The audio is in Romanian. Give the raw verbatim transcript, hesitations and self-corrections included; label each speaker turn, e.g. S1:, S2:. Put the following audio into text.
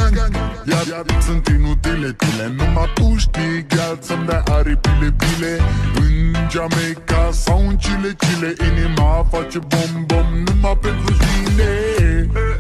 S1: gang. Iar sunt inutile tine, numai tu știi, gheal, să-mi dai aripile bile. În Jamaica sau în Chile, Chile, inima face bom bom numai pentru tine.